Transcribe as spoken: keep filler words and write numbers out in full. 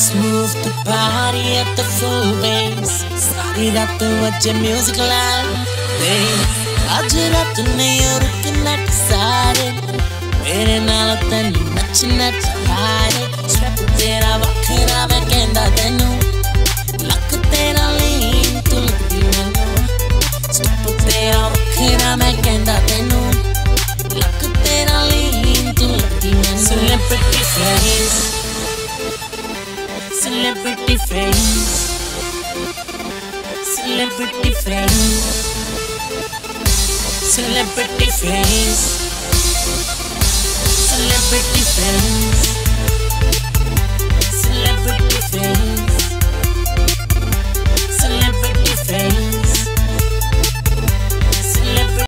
move the body at the full bass. Started out the watch your music loud. आज रात नहीं और रुकना decided. मेरे नाल तेनू नचना चाहिए. Step तेरा वखरा मैं कहंदा तेनू. लक तेरा लीन तू लगदी मैनू. Step तेरा वखरा मैं कहंदा तेनू. लक तेरा लीन तू लगदी मैनू. Celebrity face. Celebrity face, celebrity face, celebrity face, celebrity face, celebrity face.